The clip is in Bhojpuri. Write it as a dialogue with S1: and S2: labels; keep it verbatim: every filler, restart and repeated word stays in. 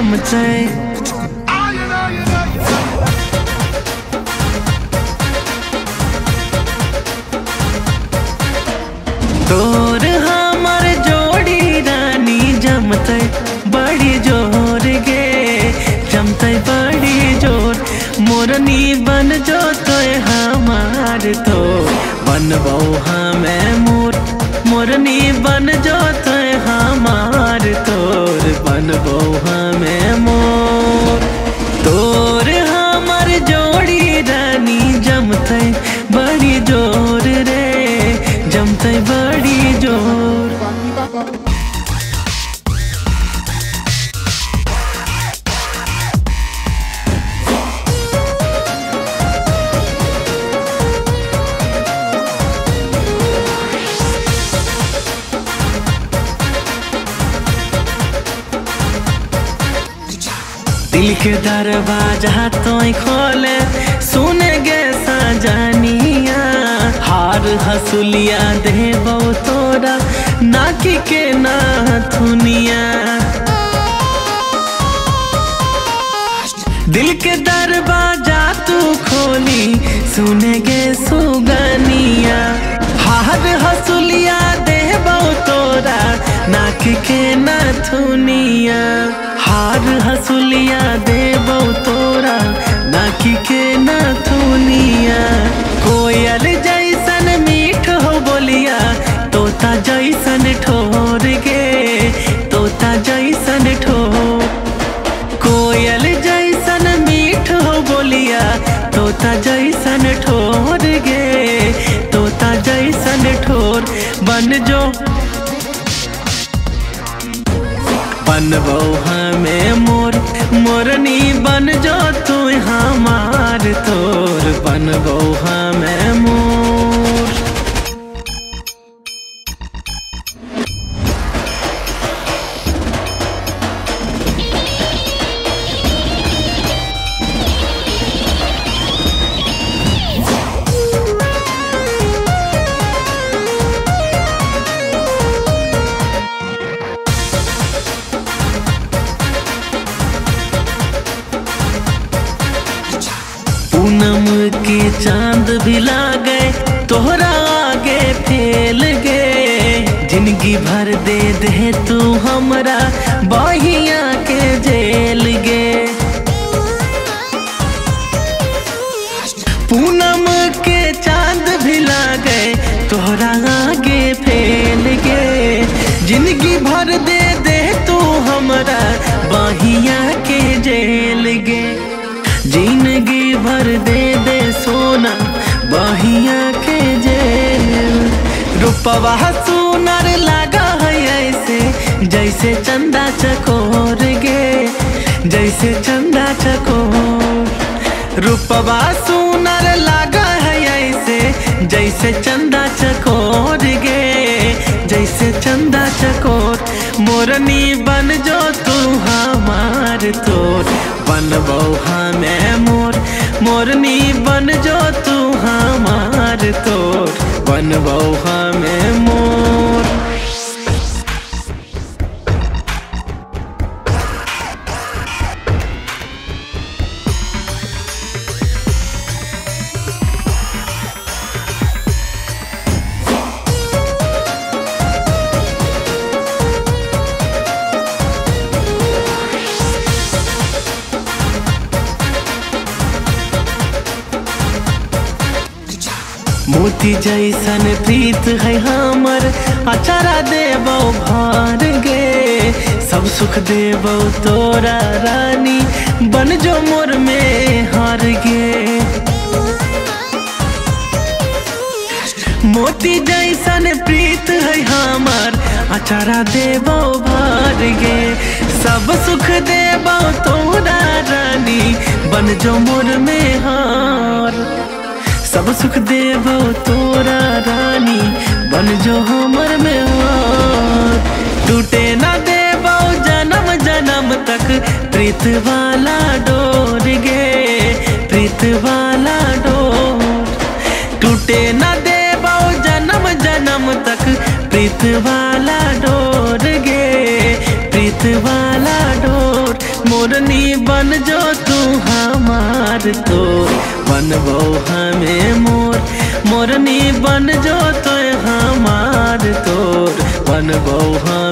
S1: जमते तोर हमर जोड़ी रानी जमते बड़ी जोर गे जमते बड़ी जोर मोरनी बन जो तो हमार तो बनबो हमें मोर मोरनी बन जो तो हमार तोर बनबो हमें मोर तोर हमर जोड़ी रानी जमते बड़ी जोर रे जमते बड़ी जोर दिल के दरवाजा तो खोले सुने गे सजनिया हार हसुलिया देबो तोरा नाकी के नाथुनिया दिल के दरवाजा तू खोली सुने गे सुगनिया हार हसुलिया देबो तोरा नाकी के नाथुनिया हार हसुलिया देबो तोरा नाकी के नाथुनिया कोयल जैसन मीठ हो बोलिया तोता जैसन ठोर गे तोता जैसन ठोर कोयल जैसन मीठ हो बोलिया तोता जैसन ठोर गे तोता जैसन ठोर बन जो बनबो हमें मोर मोरनी बन जो तू हमार तोर बनबो हमें मोर पूनम के चांद भी लागे तोहरा आगे फैल गे जिंदगी भर दे दे तू हमरा बहिया के जेल गे पूनम के चांद भी लागे तोहरा आगे फैल गे जिंदगी भर दे दे तू हमरा बहिया के जेल गे जिंदगी भर दे दे सोना बहिया के जेल रूपवा सुनर लगा है ऐसे जैसे चंदा चकोर गे जैसे चंदा चकोर रूपवा सुनर लगा है ऐसे जैसे चंदा चकोर गे जैसे चंदा चकोर मोरनी बन जो तू हमार तोर बनबो हमें मोर मोरनी बन जो तू हमार तोर बनबो हमें मोर मोती जैसन प्रीत है हमर अचारा देबो भार गे सब सुख देबो तोरा रानी बन जो मोर में हार गे मोती जैसन प्रीत है हमर अचारा देबो भार गे सब सुख देबो तोरा रानी बन जो मोर में हार सब सुख देबो तोरा रानी बन जो हमर में हार टूटे ना देबो जन्म जन्म तक प्रीत वाला डोर गे प्रीत वाला डोर टूटे ना देबो जन्म जन्म तक प्रीत वाला डोर गे प्रीत वाला डोर। मोरनी बन जो तू हमार तो बनबो हमें मोर। मोरनी बन जो तो हमार तोर बनबो हम।